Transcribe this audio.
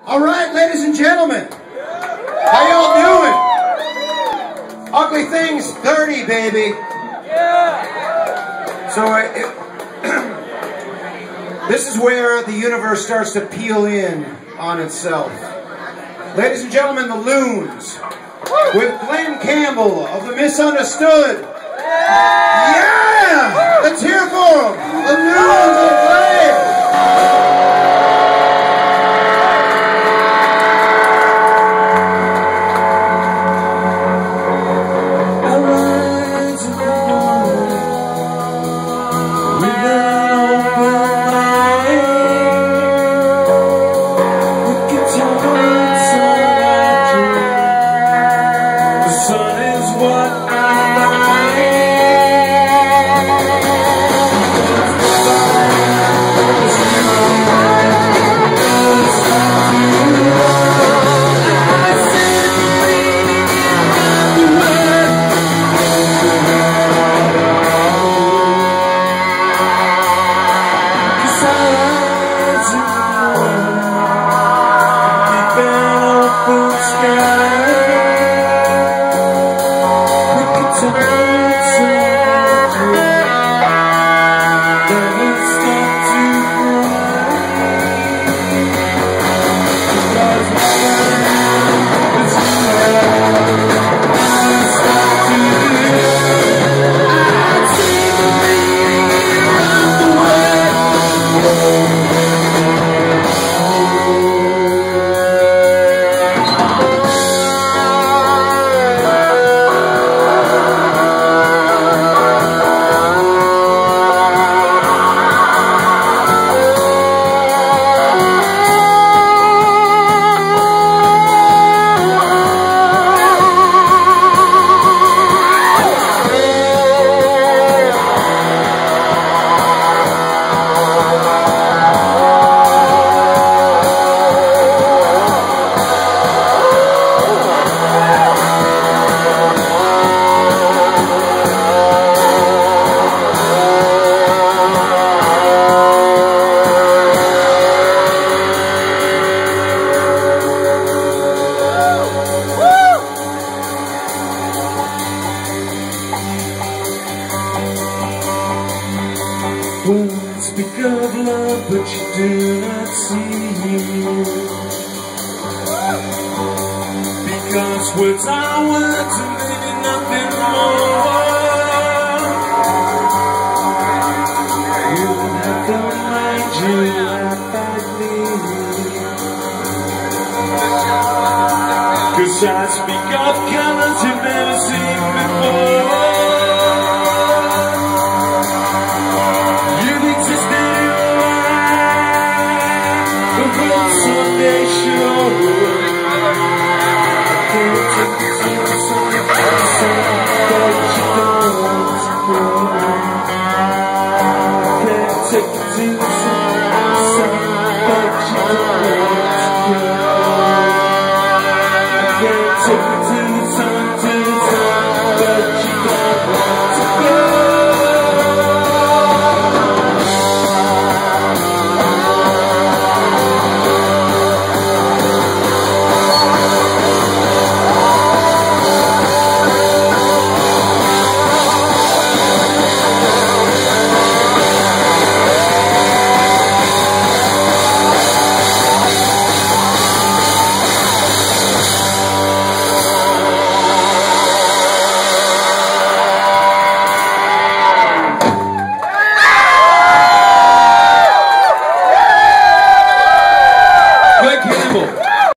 All right, ladies and gentlemen, how y'all doing? Ugly things, dirty, baby. So this is where the universe starts to peel in on itself. Ladies and gentlemen, the Loons, with Glenn Campbell of the Misunderstood. Yeah! Let's hear for them. The Loons of Glen. Speak of love, but you do not see. Because words are words and they mean nothing more. You don't have to mind you laugh at me. 'Cause I speak of colors you've never seen before. Someday sure I can't take it to